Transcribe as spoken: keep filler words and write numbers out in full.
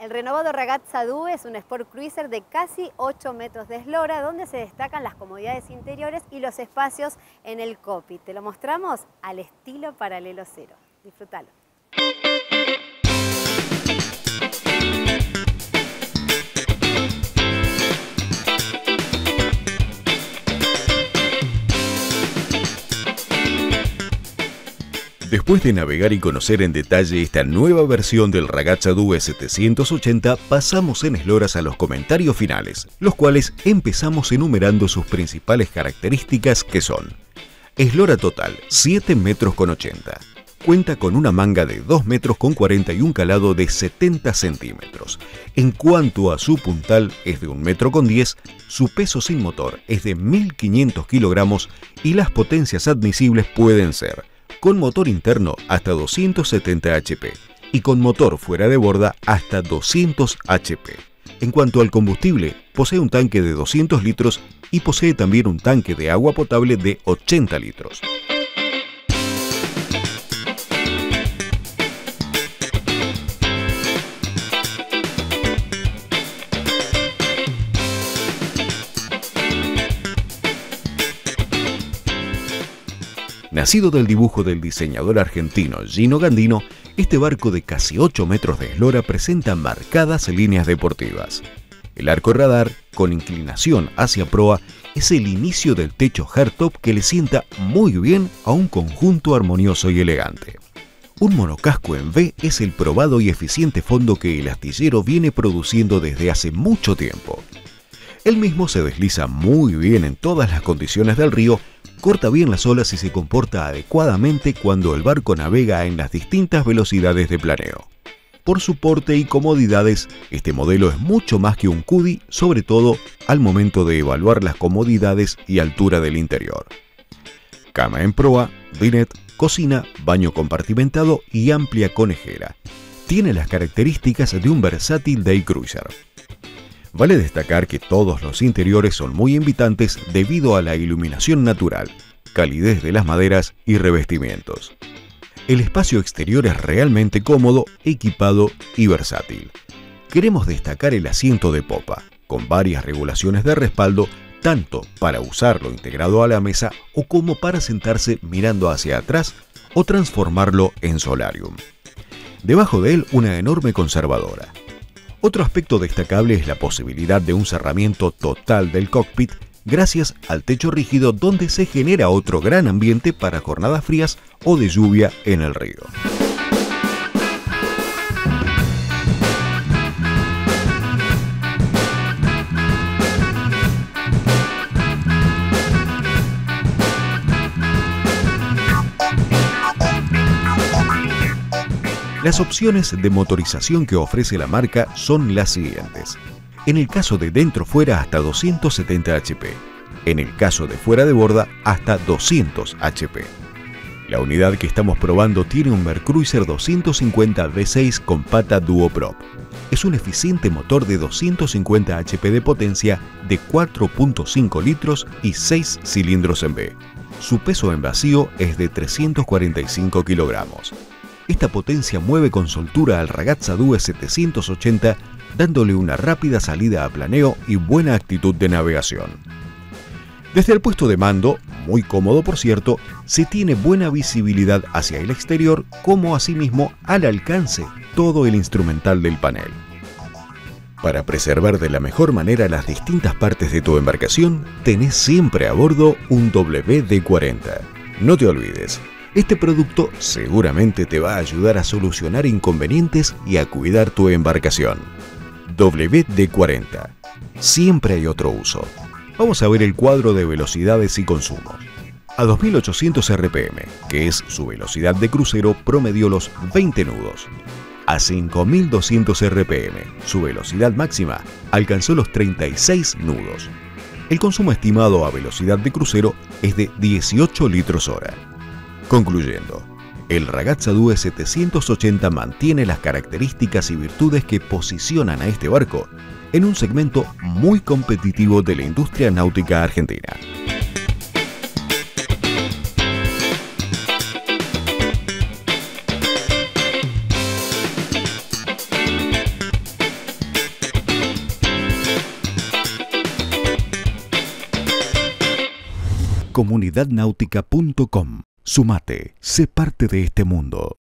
El renovado Ragazza due es un Sport Cruiser de casi ocho metros de eslora, donde se destacan las comodidades interiores y los espacios en el cockpit. Te lo mostramos al estilo Paralelo Cero. Disfrútalo. Después de navegar y conocer en detalle esta nueva versión del Ragazza due setecientos ochenta, pasamos en esloras a los comentarios finales, los cuales empezamos enumerando sus principales características, que son: eslora total, siete metros con ochenta. Cuenta con una manga de dos metros con cuarenta y un calado de setenta centímetros. En cuanto a su puntal, es de un metro con diez, su peso sin motor es de mil quinientos kilogramos y las potencias admisibles pueden ser con motor interno hasta doscientos setenta hache pe y con motor fuera de borda hasta doscientos hache pe. En cuanto al combustible, posee un tanque de doscientos litros y posee también un tanque de agua potable de ochenta litros. Nacido del dibujo del diseñador argentino Gino Gandino, este barco de casi ocho metros de eslora presenta marcadas líneas deportivas. El arco radar, con inclinación hacia proa, es el inicio del techo hardtop que le sienta muy bien a un conjunto armonioso y elegante. Un monocasco en V es el probado y eficiente fondo que el astillero viene produciendo desde hace mucho tiempo. El mismo se desliza muy bien en todas las condiciones del río, corta bien las olas y se comporta adecuadamente cuando el barco navega en las distintas velocidades de planeo. Por su porte y comodidades, este modelo es mucho más que un Cuddy, sobre todo al momento de evaluar las comodidades y altura del interior. Cama en proa, dinette, cocina, baño compartimentado y amplia conejera. Tiene las características de un versátil day cruiser. Vale destacar que todos los interiores son muy invitantes debido a la iluminación natural, calidez de las maderas y revestimientos. El espacio exterior es realmente cómodo, equipado y versátil. Queremos destacar el asiento de popa, con varias regulaciones de respaldo, tanto para usarlo integrado a la mesa o como para sentarse mirando hacia atrás o transformarlo en solarium. Debajo de él, una enorme conservadora. Otro aspecto destacable es la posibilidad de un cerramiento total del cockpit gracias al techo rígido, donde se genera otro gran ambiente para jornadas frías o de lluvia en el río. Las opciones de motorización que ofrece la marca son las siguientes. En el caso de dentro-fuera, hasta doscientos setenta hache pe. En el caso de fuera de borda, hasta doscientos hache pe. La unidad que estamos probando tiene un Mercruiser doscientos cincuenta ve seis con pata duoprop. Es un eficiente motor de doscientos cincuenta hache pe de potencia de cuatro punto cinco litros y seis cilindros en V. Su peso en vacío es de trescientos cuarenta y cinco kilogramos. Esta potencia mueve con soltura al Ragazza due setecientos ochenta, dándole una rápida salida a planeo y buena actitud de navegación. Desde el puesto de mando, muy cómodo por cierto, se tiene buena visibilidad hacia el exterior, como asimismo al alcance todo el instrumental del panel. Para preservar de la mejor manera las distintas partes de tu embarcación, tenés siempre a bordo un doble ve de cuarenta. No te olvides, este producto seguramente te va a ayudar a solucionar inconvenientes y a cuidar tu embarcación. doble ve de cuarenta. Siempre hay otro uso. Vamos a ver el cuadro de velocidades y consumos. A dos mil ochocientos erre pe eme, que es su velocidad de crucero, promedió los veinte nudos. A cinco mil doscientos erre pe eme, su velocidad máxima alcanzó los treinta y seis nudos. El consumo estimado a velocidad de crucero es de dieciocho litros hora. Concluyendo, el Ragazza due setecientos ochenta mantiene las características y virtudes que posicionan a este barco en un segmento muy competitivo de la industria náutica argentina. comunidad náutica punto com. Sumate, sé parte de este mundo.